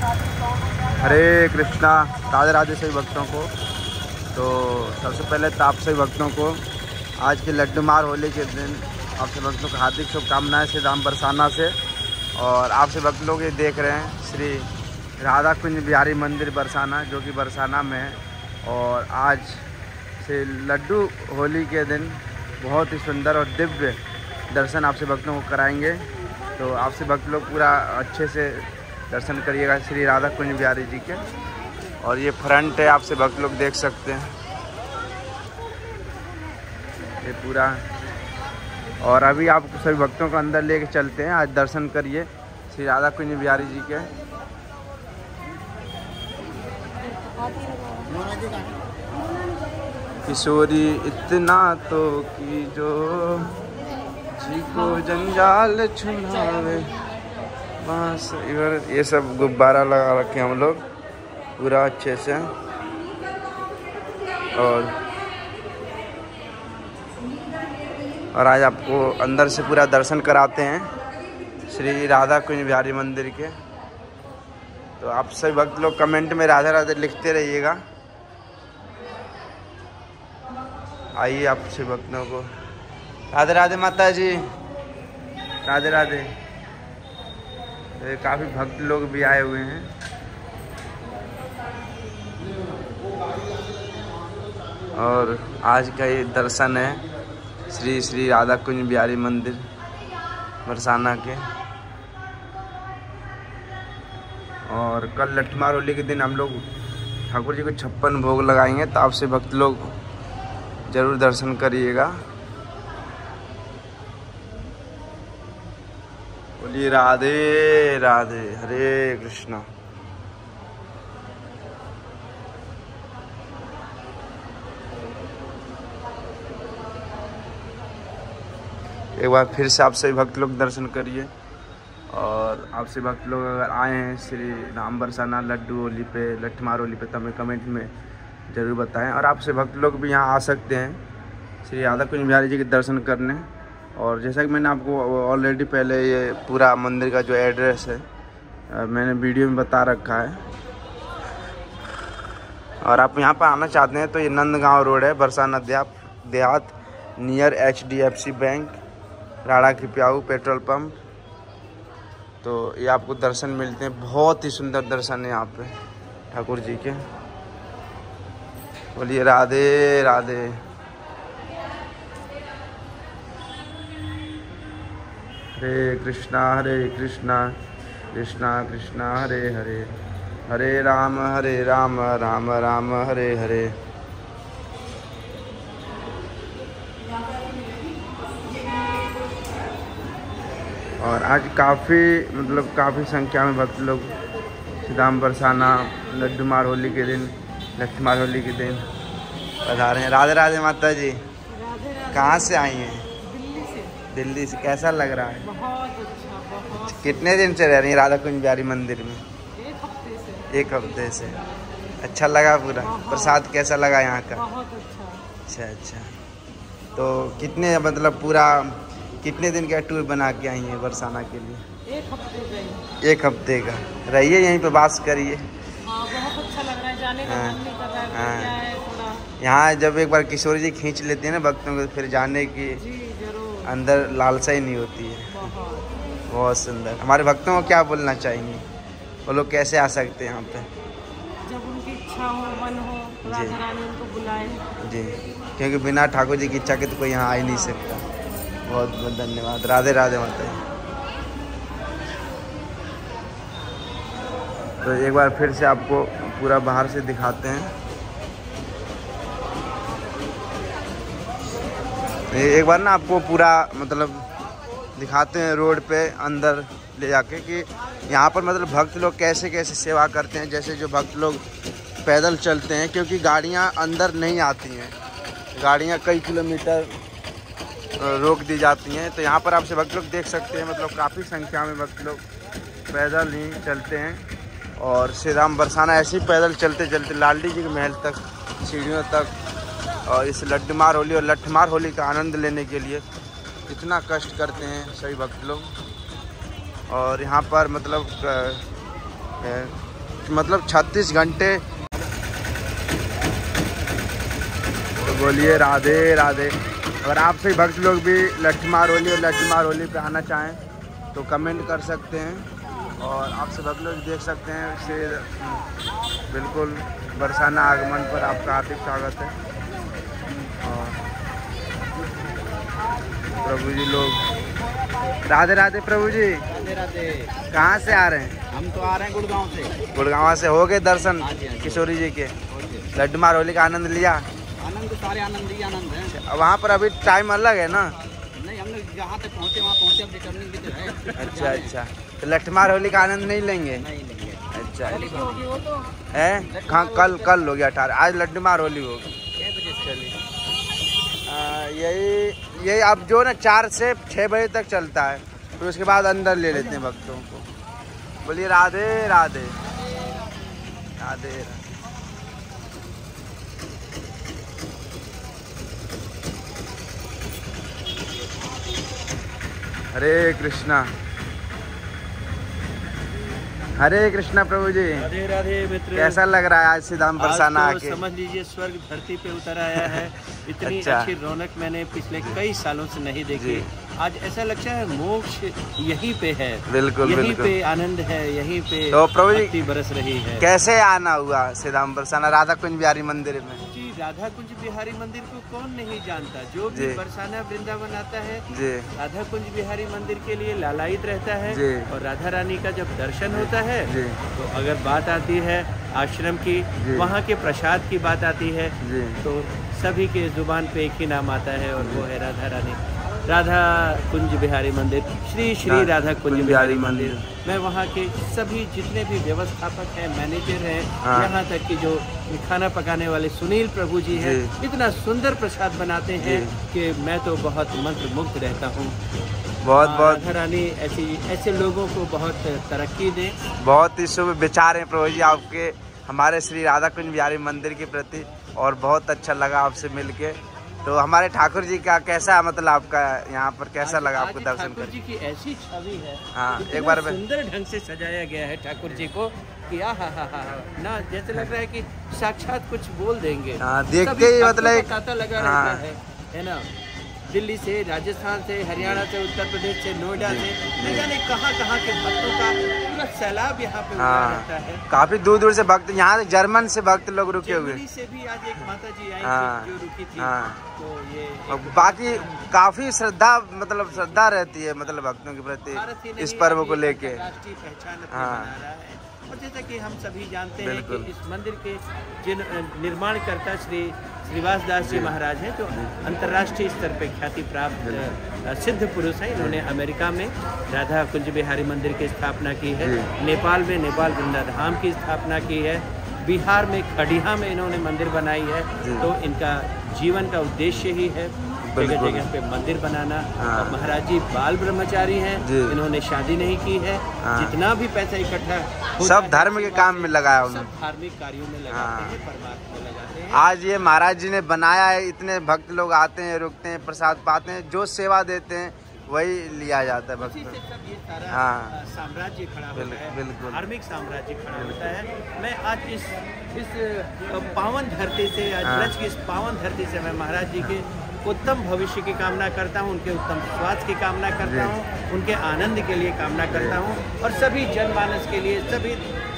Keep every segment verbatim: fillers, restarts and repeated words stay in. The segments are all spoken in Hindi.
हरे कृष्णा, राधे राधे सभी भक्तों को। तो सबसे पहले तो आप सभी भक्तों को आज के लड्डू मार होली के दिन आप सभी भक्तों को हार्दिक शुभकामनाएं श्री राम बरसाना से। और आप सभी भक्त लोग ये देख रहे हैं श्री राधा कुंज बिहारी मंदिर बरसाना, जो कि बरसाना में है। और आज से लड्डू होली के दिन बहुत ही सुंदर और दिव्य दर्शन आपसे भक्तों को कराएंगे। तो आपसे भक्त लोग पूरा अच्छे से दर्शन करिएगा श्री राधा कुंज बिहारी जी के। और ये फ्रंट है, आपसे भक्त लोग देख सकते हैं ये पूरा। और अभी आप सभी भक्तों को अंदर लेके चलते हैं, आज दर्शन करिए श्री राधा कुंज बिहारी जी के। किशोरी इतना तो की जो जी को जंजाल छुड़ावे बस। इधर ये सब गुब्बारा लगा रखे हम लोग पूरा अच्छे से। और और आज आपको अंदर से पूरा दर्शन कराते हैं श्री राधा कुंज बिहारी मंदिर के। तो आप सभी भक्त लोग कमेंट में राधे राधे लिखते रहिएगा। आइए आप सभी भक्तों को राधे राधे माता जी, राधे राधे। काफ़ी भक्त लोग भी आए हुए हैं। और आज का ये दर्शन है श्री श्री राधा कुंज बिहारी मंदिर बरसाना के। और कल लठमार होली के दिन हम लोग ठाकुर जी को छप्पन भोग लगाएंगे, तो आपसे भक्त लोग जरूर दर्शन करिएगा। बोलिए राधे राधे, हरे कृष्णा। एक बार फिर से आप सभी भक्त लोग दर्शन करिए। और आपसे भक्त लोग अगर आए हैं श्री राम बरसाना लड्डू होली पे, लठमार होली पे, तो हमें कमेंट में ज़रूर बताएं। और आपसे भक्त लोग भी यहाँ आ सकते हैं श्री राधा कुंज बिहारी जी के दर्शन करने। और जैसा कि मैंने आपको ऑलरेडी पहले ये पूरा मंदिर का जो एड्रेस है मैंने वीडियो में बता रखा है। और आप यहाँ पर आना चाहते हैं तो ये नंदगांव रोड है, बरसाना देहात, near H D F C bank, Rada की प्याऊ पेट्रोल पंप। तो ये आपको दर्शन मिलते हैं, बहुत ही सुंदर दर्शन है यहाँ पे ठाकुर जी के। बोलिए राधे राधे। हरे कृष्णा हरे कृष्णा कृष्णा कृष्णा हरे हरे, हरे राम हरे राम राम राम हरे हरे। और आज काफ़ी मतलब काफ़ी संख्या में भक्त लोग राम बरसाना लड्डू मार होली के दिन, लठमार होली के दिन पधारे हैं। राधे राधे माता जी। कहाँ से आई हैं? दिल्ली से। दिल्ली से। कैसा लग रहा है? बहुत अच्छा, बहुत। कितने दिन से रह रही हैं राधा कुंज बिहारी मंदिर में? एक हफ्ते से। एक हफ्ते से। अच्छा लगा पूरा? प्रसाद कैसा लगा यहाँ का? बहुत अच्छा। अच्छा अच्छा। तो कितने मतलब पूरा कितने दिन का टूर बना के आई हैं बरसाना के लिए? एक हफ्ते गई। एक हफ्ते का रहिए, यहीं पे बात करिए। हाँ, बहुत अच्छा लग रहा है, जाने का मन नहीं कर रहा है। हाँ। क्या है थोड़ा यहाँ जब एक बार किशोरी जी खींच लेते हैं ना भक्तों को, फिर जाने की जी जरूर अंदर लालसा ही नहीं होती है। बहुत। बहुत सुंदर। हमारे भक्तों को क्या बोलना चाहेंगे? वो लोग कैसे आ सकते हैं यहाँ पे? जब उनकी इच्छा हो, मन हो, राधा रानी उनको बुलाए। जी, क्योंकि बिना ठाकुर जी की इच्छा के तो कोई यहाँ आ ही नहीं सकता। बहुत बहुत धन्यवाद। राधे राधे माता जी। तो एक बार फिर से आपको पूरा बाहर से दिखाते हैं। एक बार ना आपको पूरा मतलब दिखाते हैं रोड पे अंदर ले जाके कि यहाँ पर मतलब भक्त लोग कैसे कैसे सेवा करते हैं। जैसे जो भक्त लोग पैदल चलते हैं, क्योंकि गाड़ियाँ अंदर नहीं आती हैं, गाड़ियाँ कई किलोमीटर रोक दी जाती हैं। तो यहाँ पर आपसे भक्त लोग देख सकते हैं, मतलब काफ़ी संख्या में भक्त लोग पैदल ही चलते हैं। और श्री राम बरसाना ऐसे ही पैदल चलते चलते लालडी जी के महल तक, सीढ़ियों तक, और इस लड्डूमार होली और लठमार होली का आनंद लेने के लिए कितना कष्ट करते हैं सभी भक्त लोग। और यहाँ पर मतलब मतलब छत्तीस घंटे। तो बोलिए राधे राधे। अगर आप सभी भक्त लोग भी लट्ठमार होली और लट्ठमार होली पे आना चाहें तो कमेंट कर सकते हैं और आप सब भक्त लोग देख सकते हैं। इसे बिल्कुल बरसाना आगमन पर आपका हार्दिक स्वागत है। और प्रभु जी लोग राधे राधे। प्रभु जी राधे राधे। कहाँ से आ रहे हैं? हम तो आ रहे हैं गुड़गांव से। गुड़गांव से हो गए दर्शन किशोरी जी के? लड्डूमार होली का आनंद लिया? आनंद सारे आनंद ही आनंद है। वहाँ पर अभी टाइम अलग है ना? नहीं, हम लोग जहाँ तक पहुँचे वहाँ पहुँचे, अब रिटर्निंग की तरह है। अच्छा अच्छा। तो लट्ठमार होली का आनंद नहीं लेंगे? नहीं लेंगे। अच्छा अच्छा है। हाँ कल कल हो गया अठारह, आज लड्डूमार होली होगी। चलिए यही यही अब जो ना चार से छः बजे तक चलता है, फिर तो उसके बाद अंदर ले लेते हैं भक्तों को। बोलिए राधे राधे राधे। हरे कृष्णा हरे कृष्णा। प्रभु जी राधे राधे मित्र। कैसा लग रहा है आज सीधाम बरसाना आज तो आके? समझ लीजिए स्वर्ग धरती पे उतर आया है। इतनी अच्छा। अच्छी रौनक मैंने पिछले कई सालों से नहीं देखी। आज ऐसा लगता है मोक्ष यहीं पे है। बिल्कुल यहीं बिल्कुल। पे आनंद है, यहीं पे तो प्रभु जी भक्ति बरस रही है। कैसे आना हुआ सीधाम बरसाना राधा कुंज बिहारी मंदिर में? जी, राधा कुंज बिहारी मंदिर को कौन नहीं जानता। जो भी बरसाना वृंदावन आता है जी राधा कुंज बिहारी मंदिर के लिए लालायित रहता है। जी। और राधा रानी का जब दर्शन होता है जी तो अगर बात आती है आश्रम की, जी। वहाँ के प्रसाद की बात आती है जी तो सभी के जुबान पे एक ही नाम आता है और वो है राधा रानी। राधा कुंज बिहारी मंदिर, श्री श्री राधा कुंज बिहारी मंदिर। मैं वहाँ के सभी जितने भी व्यवस्थापक हैं, मैनेजर हैं, हाँ। यहाँ तक कि जो खाना पकाने वाले सुनील प्रभु जी हैं, इतना सुंदर प्रसाद बनाते हैं कि मैं तो बहुत मंत्र मुग्ध रहता हूँ। बहुत बहुत राधा रानी ऐसी ऐसे लोगों को बहुत तरक्की दें। बहुत ही शुभ विचार हैं प्रभु जी आपके हमारे श्री राधा कुंज बिहारी मंदिर के प्रति, और बहुत अच्छा लगा आपसे मिलके। तो हमारे ठाकुर जी का कैसा मतलब आपका यहाँ पर कैसा लगा आपको दर्शन ठाकुर जी करके? की ऐसी छवि है। हाँ इतना एक बार में सुंदर ढंग से सजाया गया है ठाकुर जी को कि आ हा हा हा ना, जैसे लग रहा है कि साक्षात कुछ बोल देंगे। हाँ, देखते सभी ही भक्तों मतलब का एक- तांता लगा हाँ। रहता है, है ना। दिल्ली से, राजस्थान से, हरियाणा से, उत्तर प्रदेश से, नोएडा से, न जाने कहाँ कहाँ के भक्तों का पूरा सैलाब यहाँ पे उमड़ा हाँ रहता है। काफी दूर दूर से भक्त, यहाँ जर्मन से भक्त लोग रुके हुए। जर्मनी से भी आज एक माता जी आई हाँ, थी जो रुकी थी। हाँ। तो ये और बाकी काफी श्रद्धा मतलब श्रद्धा रहती है मतलब भक्तों के भारत ही प्रति नहीं, इस पर्व को अभी लेके। राष्ट्रीय पहचान अपनी हाँ। बना रहा है। और जैसा कि हम सभी जानते हैं बिल्कुल। कि इस मंदिर के जिन निर्माणकर्ता श्री श्रीवास दास जी महाराज हैं, जो अंतर्राष्ट्रीय स्तर पर ख्याति प्राप्त सिद्ध पुरुष हैं। इन्होंने अमेरिका में राधा कुंज बिहारी मंदिर की स्थापना की है, नेपाल में नेपाल वृंदाधाम की स्थापना की है, बिहार में खडिहा में इन्होंने मंदिर बनाई है। तो इनका जीवन का उद्देश्य ही है जगह जगह पे मंदिर बनाना। हाँ। और महाराज जी बाल ब्रह्मचारी हैं, इन्होंने शादी नहीं की है। हाँ। जितना भी पैसा इकट्ठा होता सब है, धर्म के काम में लगाया उन्होंने। सब धार्मिक कार्यों में लगाते हाँ। हैं, परमात्मा में लगाते हैं। आज ये महाराज जी ने बनाया है, इतने भक्त लोग आते हैं, रुकते हैं, प्रसाद पाते हैं, जो सेवा देते हैं वही लिया जाता है उसी से भक्त। सब ये सारा हाँ। साम्राज्य खड़ा होता है, बिल्कुल। धार्मिक साम्राज्य खड़ा होता है। मैं आज इस इस पावन धरती से, आज हाँ। ब्रज की इस पावन धरती से मैं महाराज जी के उत्तम भविष्य की कामना करता हूँ, उनके उत्तम स्वास्थ्य की कामना करता हूँ, उनके आनंद के लिए कामना करता हूँ, और सभी जनमानस के लिए, सभी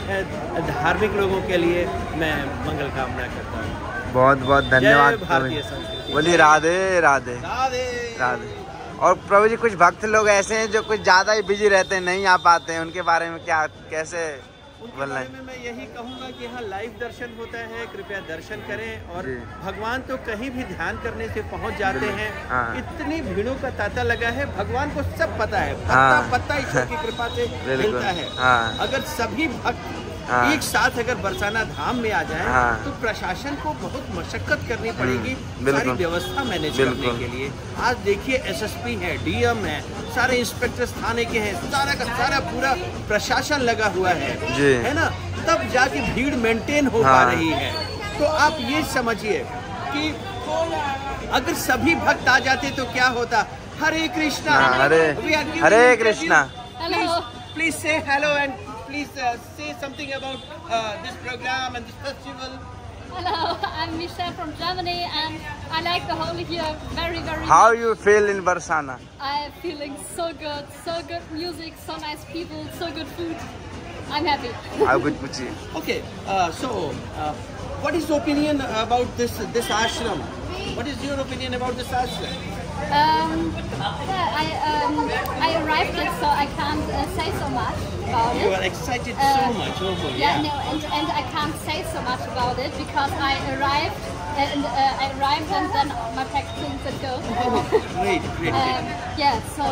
धार्मिक लोगों के लिए मैं मंगल कामना करता हूँ। बहुत बहुत धन्यवाद। जय भारतीय संस्कृति। बोलिए राधे राधे राधे राधे। और प्रभु जी कुछ भक्त लोग ऐसे हैं जो कुछ ज्यादा ही बिजी रहते हैं, नहीं आ पाते हैं, उनके बारे में क्या कैसे उनके बोलना बारे है? में मैं यही कहूँगा कि यहाँ लाइव दर्शन होता है, कृपया दर्शन करें। और जी। भगवान तो कहीं भी ध्यान करने से पहुँच जाते हैं। हाँ। इतनी भीड़ों का तांता लगा है, भगवान को सब पता है, पत्ता हाँ। पत्ता ईश्वर की कृपा से बिल्कुल। मिलता है। हाँ। अगर सभी भक्त हाँ। एक साथ अगर बरसाना धाम में आ जाएं, हाँ। तो प्रशासन को बहुत मशक्कत करनी पड़ेगी बिल्कुल। सारी व्यवस्था मैनेज करने बिल्कुल। के लिए। आज देखिए एसएसपी है, डीएम है, सारे इंस्पेक्टर थाने के हैं, सारा का सारा पूरा प्रशासन लगा हुआ है, जी। है ना, तब जाके भीड़ मेंटेन हो हाँ। पा रही है। तो आप ये समझिए कि अगर सभी भक्त आ जाते तो क्या होता। हरे कृष्णा। हाँ, हरे- We are giving Hare interview. Krishna. Please, please say hello and please uh, say something about uh, this program and this festival. Hello, I'm Michelle from Germany, and I like the Holi here very, very How much. you feel in Barsana? I'm feeling so good, so good music, so nice people, so good food. I'm happy. How good पूछिए. Okay, uh, so uh, what is your opinion about this this ashram? What is your opinion about this ashram? Um, yeah, I um, I arrived it, so I can't uh, say so much about it. You are excited Uh, so much over Yeah, yeah. no, and, and I can't say so much about it because I arrived and uh, I arrived and then my packaging could go. Great, great. um, yeah, so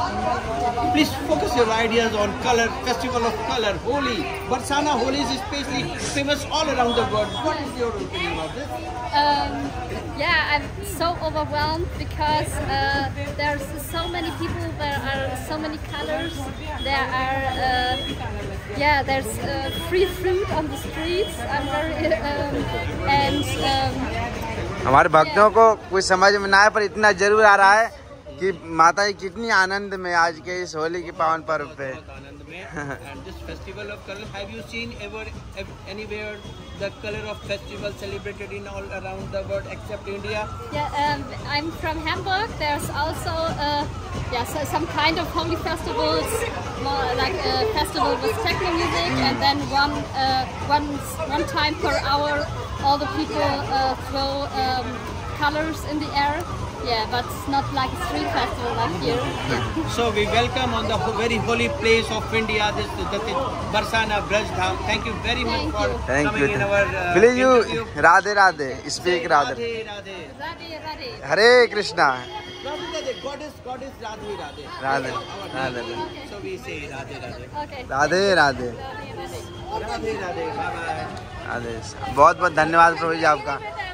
Please focus your ideas on color, festival of color, Holi. Barsana Holi is especially famous all around the world. What is your opinion about this? um, yeah, I'm so overwhelmed because uh, there's so many people. There are so many colors. There are uh, yeah, there's uh, free fruit on the streets. I'm very um, and um, हमारे भक्तों को कुछ समझ में ना आए पर इतना जरूर आ रहा है कि माता जी कितनी आनंद में आज के इस होली के पावन पर्व पे. आनंद में. And this festival of color, have you seen ever, ever anywhere the color of festival celebrated in all around the world except India? yeah, um, I'm from Hamburg. There's also uh, yeah, so some kind of holy festivals, more like a festival with techno music, and then one uh, one one time per hour, all the people uh, throw um, colors in the air. Yeah, but it's not like a street festival like here. Yeah. So we welcome on the ho- very holy place of India, this that is Barsana Braj Dham. Thank you very much Thank for you. Thank coming you. in our uh, Please you interview. Radhe Radhe. Speak Radhe. Radhe Radhe. Radhe, Radhe. Hare Krishna. Radhe Radhe. Goddess, goddess Radhe Radhe. Radhe. Our Radhe. name. So we say Radhe Radhe. Okay. Radhe Radhe. Radhe Radhe. Bye bye. Radhe. बहुत बहुत धन्यवाद प्रभु जी आपका.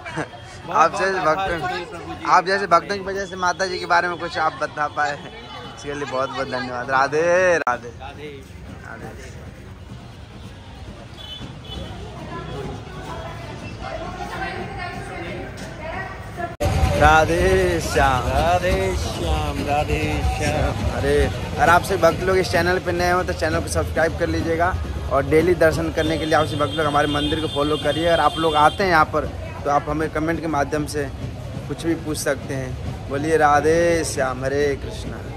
आपसे भक्त आप जैसे भक्तों की वजह से माता जी के बारे में कुछ आप बता पाए इसके लिए बहुत बहुत धन्यवाद. राधे राधे Radhe. राधे. राधे श्याम. राधे श्याम. राधे श्याम. अरे अगर आपसे भक्त लोग इस चैनल पे नए हो तो चैनल को सब्सक्राइब कर लीजिएगा और डेली दर्शन करने के लिए आपसे भक्त लोग हमारे मंदिर को फॉलो करिए. अगर आप लोग आते हैं यहाँ पर तो आप हमें कमेंट के माध्यम से कुछ भी पूछ सकते हैं. बोलिए राधे श्याम. हरे कृष्णा.